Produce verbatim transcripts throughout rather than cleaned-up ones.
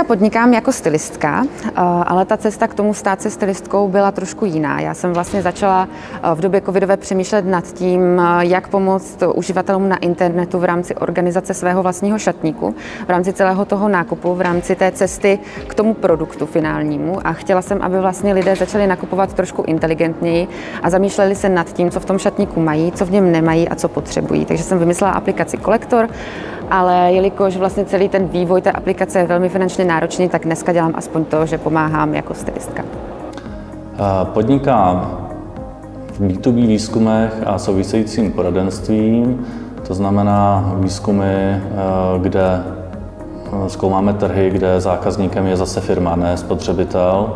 podnikám jako stylistka, ale ta cesta k tomu stát se stylistkou byla trošku jiná. Já jsem vlastně začala v době covidové přemýšlet nad tím, jak pomoct uživatelům na internetu v rámci organizace svého vlastního šatníku, v rámci celého toho nákupu, v rámci té cesty k tomu produktu finálnímu. A chtěla jsem, aby vlastně lidé začali nakupovat trošku inteligentněji a zamýšleli se nad tím, co v tom šatníku mají, co v něm nemají a co potřebují. Takže jsem vymyslela aplikaci Kolektor, ale jelikož vlastně celý ten vývoj té aplikace je velmi finančně náročný, tak dneska dělám aspoň to, že pomáhám jako stylistka. Podnikám v bé dvě bé výzkumech a souvisejícím poradenstvím, to znamená výzkumy, kde zkoumáme trhy, kde zákazníkem je zase firma, ne spotřebitel.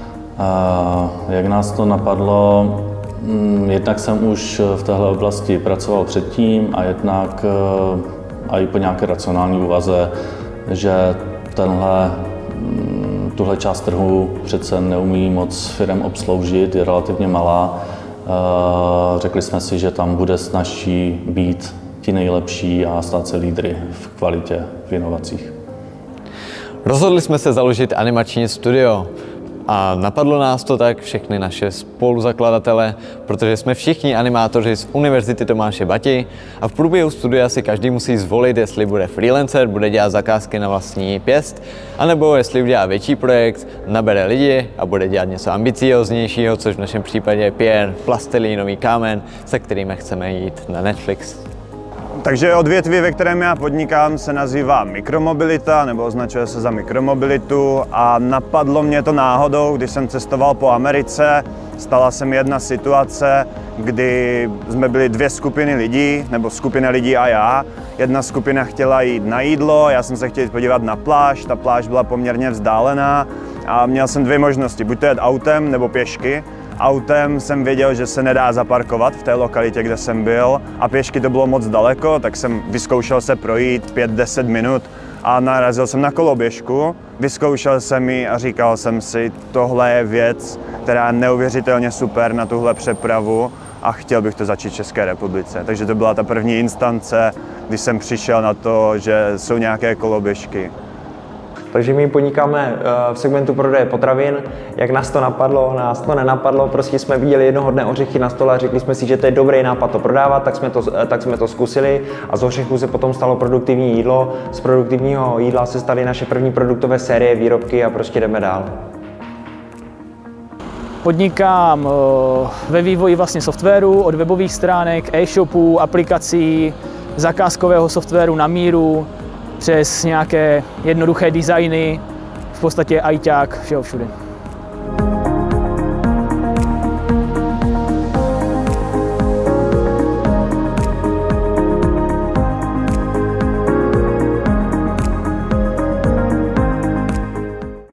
Jak nás to napadlo? Jednak jsem už v téhle oblasti pracoval předtím a jednak a i po nějaké racionální úvaze, že tenhle, tuhle část trhu přece neumí moc firem obsloužit, je relativně malá. Řekli jsme si, že tam bude snazší být ti nejlepší a stát se lídry v kvalitě v inovacích. Rozhodli jsme se založit animační studio. A napadlo nás to tak všechny naše spoluzakladatele, protože jsme všichni animátoři z Univerzity Tomáše Bati a v průběhu studia si každý musí zvolit, jestli bude freelancer, bude dělat zakázky na vlastní pěst, anebo jestli udělá větší projekt, nabere lidi a bude dělat něco ambicióznějšího, což v našem případě je pěr, plastelínový kámen, se kterými chceme jít na Netflix. Takže odvětví, ve kterém já podnikám, se nazývá mikromobilita, nebo označuje se za mikromobilitu a napadlo mě to náhodou, když jsem cestoval po Americe. Stala se mi jedna situace, kdy jsme byli dvě skupiny lidí, nebo skupina lidí a já. Jedna skupina chtěla jít na jídlo, já jsem se chtěl podívat na pláž, ta pláž byla poměrně vzdálená a měl jsem dvě možnosti, buď to jet autem nebo pěšky. Autem jsem věděl, že se nedá zaparkovat v té lokalitě, kde jsem byl a pěšky to bylo moc daleko, tak jsem vyzkoušel se projít pět deset minut a narazil jsem na koloběžku. Vyzkoušel jsem ji a říkal jsem si, tohle je věc, která je neuvěřitelně super na tuhle přepravu a chtěl bych to začít v České republice. Takže to byla ta první instance, kdy jsem přišel na to, že jsou nějaké koloběžky. Takže my podnikáme v segmentu prodeje potravin. Jak nás to napadlo, nás to nenapadlo, prostě jsme viděli jednoho dne ořechy na stole a řekli jsme si, že to je dobrý nápad to prodávat, tak jsme to, tak jsme to zkusili a z ořechů se potom stalo produktivní jídlo. Z produktivního jídla se staly naše první produktové série, výrobky a prostě jdeme dál. Podnikám ve vývoji vlastně softwaru, od webových stránek, e-shopů, aplikací, zakázkového softwaru na míru, přes nějaké jednoduché designy, v podstatě ajťák, všeho všude.